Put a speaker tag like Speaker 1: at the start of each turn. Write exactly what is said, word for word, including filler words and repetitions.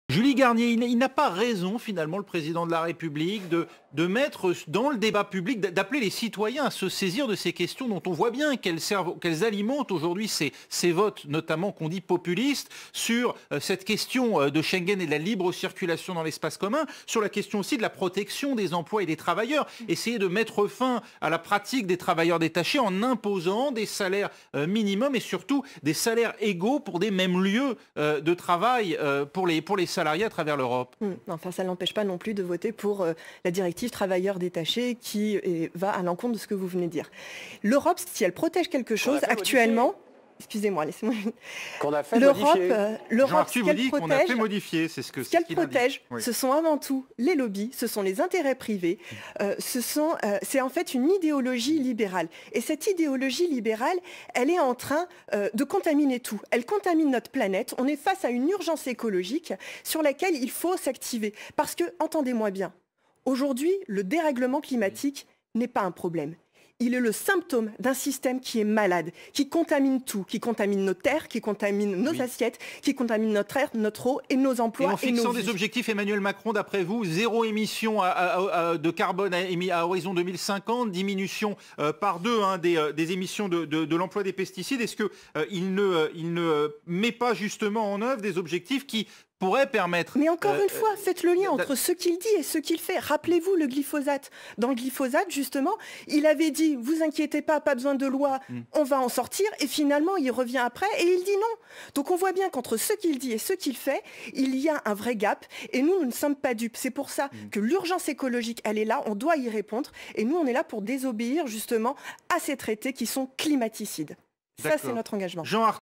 Speaker 1: Julie Garnier, il n'a pas raison finalement le président de la République de, de mettre dans le débat public, d'appeler les citoyens à se saisir de ces questions dont on voit bien qu'elles servent, qu'elles alimentent aujourd'hui ces, ces votes, notamment qu'on dit populistes, sur euh, cette question euh, de Schengen et de la libre circulation dans l'espace commun, sur la question aussi de la protection des emplois et des travailleurs. Essayer de mettre fin à la pratique des travailleurs détachés en imposant des salaires euh, minimums et surtout des salaires égaux pour des mêmes lieux euh, de travail euh, pour les, pour les salariés à travers l'Europe.
Speaker 2: Mmh. Enfin, ça n'empêche pas non plus de voter pour euh, la directive travailleurs détachés qui est, va à l'encontre de ce que vous venez de dire. L'Europe, si elle protège quelque chose actuellement... Excusez-moi, laissez-moi...
Speaker 3: Qu'on a fait
Speaker 2: L'Europe,
Speaker 3: modifier.
Speaker 2: euh, l'Europe,
Speaker 1: ce qu'elle protège, qu'on a fait modifier, c'est ce que
Speaker 2: ce qu'elle
Speaker 1: qu
Speaker 2: protège,
Speaker 1: oui.
Speaker 2: ce sont avant tout les lobbies, ce sont les intérêts privés, euh, ce sont, euh, c'est en fait une idéologie libérale. Et cette idéologie libérale, elle est en train euh, de contaminer tout. Elle contamine notre planète. On est face à une urgence écologique sur laquelle il faut s'activer. Parce que, entendez-moi bien, aujourd'hui, le dérèglement climatique n'est pas un problème. Il est le symptôme d'un système qui est malade, qui contamine tout, qui contamine nos terres, qui contamine nos oui. assiettes, qui contamine notre air, notre eau et nos emplois.
Speaker 1: Et en fixant
Speaker 2: et nos
Speaker 1: des
Speaker 2: vies.
Speaker 1: objectifs, Emmanuel Macron, d'après vous, zéro émission à, à, à, de carbone à, à horizon deux mille cinquante, diminution euh, par deux hein, des, euh, des émissions de, de, de l'emploi des pesticides. Est-ce qu'il euh, ne, euh, il ne met pas justement en œuvre des objectifs qui pourrait permettre...
Speaker 2: Mais encore
Speaker 1: euh,
Speaker 2: une fois, faites le lien entre ce qu'il dit et ce qu'il fait. Rappelez-vous le glyphosate. Dans le glyphosate, justement, il avait dit, vous inquiétez pas, pas besoin de loi, mm. on va en sortir. Et finalement, il revient après et il dit non. Donc on voit bien qu'entre ce qu'il dit et ce qu'il fait, il y a un vrai gap. Et nous, nous ne sommes pas dupes. C'est pour ça mm. que l'urgence écologique, elle est là, on doit y répondre. Et nous, on est là pour désobéir justement à ces traités qui sont climaticides. Ça, c'est notre engagement.
Speaker 1: Jean